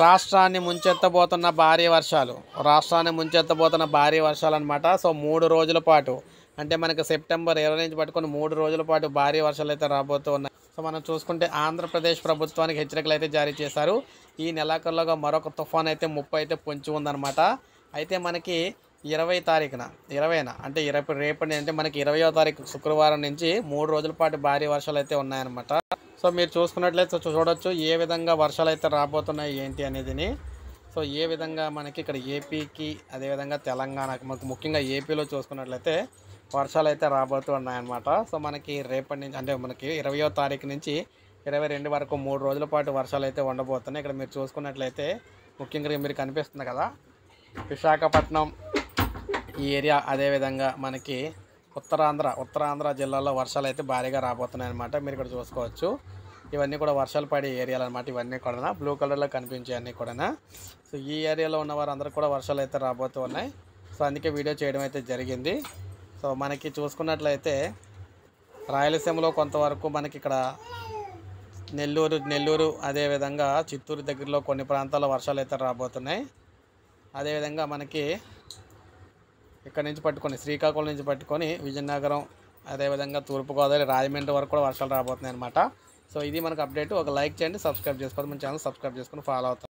రాష్ట్రాన్ని ముంచెత్తబోతున్న భారీ వర్షాలు అనమాట. సో 3 రోజుల పాటు అంటే మనకి సెప్టెంబర్ 20 నుంచి పట్టుకొని 3 రోజుల పాటు భారీ వర్షాలు అయితే రాబోతూ ఉన్నాయి. సో మనం చూసుకుంటే ఆంధ్రప్రదేశ్ ప్రభుత్వానికి హెచ్చరికలు అయితే జారీ చేశారు. ఈ నెలాఖరులోగా మరొక తుఫాన్ అయితే ముప్పు అయితే పొంచి ఉందన్నమాట. అయితే మనకి 20 తారీఖున అంటే రేపటి అంటే మనకి 20వ తారీఖు శుక్రవారం నుంచి 3 రోజుల పాటు భారీ వర్షాలు అయితే ఉన్నాయన్నమాట. సో మీరు చూసుకున్నట్లయితే చూడొచ్చు ఏ విధంగా వర్షాలు అయితే రాబోతున్నాయి ఏంటి అనేదిని. సో ఏ విధంగా మనకి ఇక్కడ ఏపీకి అదేవిధంగా తెలంగాణకి ముఖ్యంగా ఏపీలో చూసుకున్నట్లయితే వర్షాలు అయితే రాబోతూ ఉన్నాయన్నమాట. సో మనకి రేపటి నుంచి అంటే మనకి 20వ తారీఖు నుంచి 22 వరకు 3 రోజుల పాటు వర్షాలు అయితే ఉండబోతున్నాయి. ఇక్కడ మీరు చూసుకున్నట్లయితే ముఖ్యంగా మీరు కనిపిస్తుంది కదా విశాఖపట్నం ఈ ఏరియా, అదేవిధంగా మనకి ఉత్తరాంధ్ర జిల్లాలో వర్షాలు అయితే భారీగా రాబోతున్నాయి అన్నమాట. మీరు ఇక్కడ చూసుకోవచ్చు ఇవన్నీ కూడా వర్షాలు పడే ఏరియాలు అనమాట. ఇవన్నీ కూడా బ్లూ కలర్లో కనిపించే అన్నీ కూడా. సో ఈ ఏరియాలో ఉన్న వారందరూ కూడా వర్షాలు అయితే రాబోతూ ఉన్నాయి. సో అందుకే వీడియో చేయడం అయితే జరిగింది. సో మనకి చూసుకున్నట్లయితే రాయలసీమలో కొంతవరకు మనకి ఇక్కడ నెల్లూరు అదేవిధంగా చిత్తూరు దగ్గరలో కొన్ని ప్రాంతాల్లో వర్షాలు అయితే రాబోతున్నాయి. అదేవిధంగా మనకి ఇక్కడ నుంచి పట్టుకొని శ్రీకాకుళం నుంచి పట్టుకొని విజయనగరం అదేవిధంగా తూర్పుగోదావరి రాజమండ్రి వరకు కూడా వర్షాలు రాబోతున్నాయి అనమాట. సో ఇది మనకు అప్డేట్. ఒక లైక్ చేయండి, సబ్స్క్రైబ్ చేసుకోండి, మన ఛానల్ సబ్స్క్రైబ్ చేసుకొని ఫాలో అవుతాం.